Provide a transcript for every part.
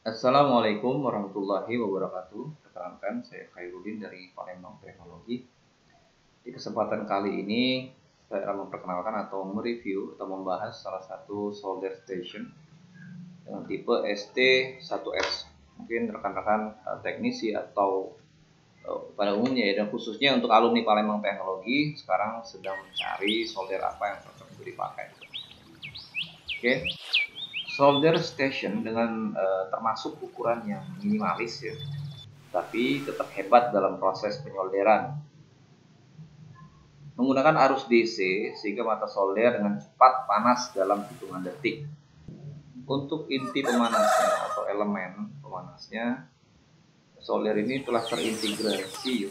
Assalamualaikum warahmatullahi wabarakatuh. Perkenalkan, saya Khairuddin dari Palembang Teknologi. Di kesempatan kali ini, saya akan memperkenalkan atau mereview atau membahas salah satu solder station dengan tipe ST1S. Mungkin rekan-rekan teknisi atau pada umumnya ya, dan khususnya untuk alumni Palembang Teknologi sekarang sedang mencari solder apa yang cocok untuk dipakai. Oke. Solder station dengan termasuk ukuran yang minimalis ya, tapi tetap hebat dalam proses penyolderan. Menggunakan arus DC sehingga mata solder dengan cepat panas dalam hitungan detik. Untuk inti pemanasnya atau elemen pemanasnya, solder ini telah terintegrasi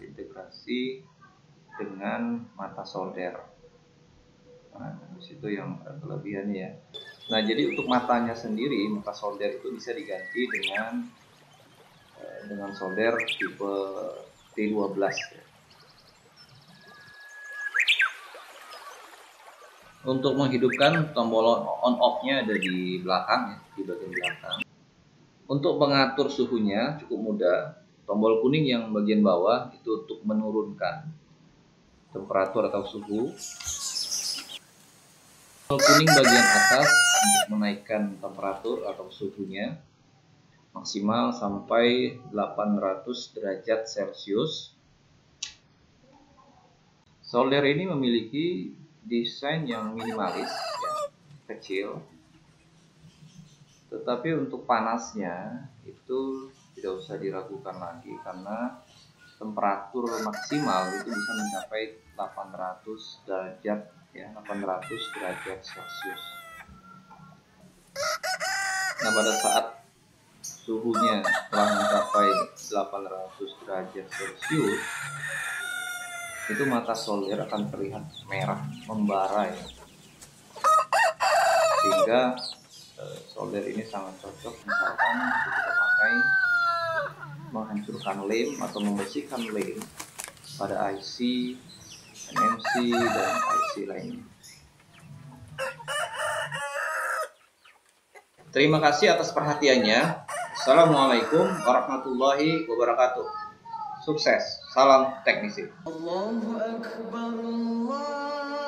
dengan mata solder. Nah, disitu yang kelebihannya ya. Nah, jadi untuk matanya sendiri, mata solder itu bisa diganti dengan solder tipe T12 ya. Untuk menghidupkan tombol on off-nya ada di belakang ya, di bagian belakang. Untuk mengatur suhunya cukup mudah. Tombol kuning yang bagian bawah itu untuk menurunkan temperatur atau suhu. Tombol kuning bagian atas untuk menaikkan temperatur atau suhunya maksimal sampai 800 derajat Celcius. Solder ini memiliki desain yang minimalis ya, kecil, tetapi untuk panasnya itu tidak usah diragukan lagi karena temperatur maksimal itu bisa mencapai 800 derajat ya, 800 derajat Celcius. Nah, pada saat suhunya telah mencapai 800 derajat Celcius, itu mata solder akan terlihat merah membara ya, sehingga solder ini sangat cocok misalkan kita pakai menghancurkan lem atau membersihkan lem pada IC, NMC, dan IC lainnya. Terima kasih atas perhatiannya. Assalamualaikum warahmatullahi wabarakatuh. Sukses, salam teknisi. Allahu Akbar, Allah.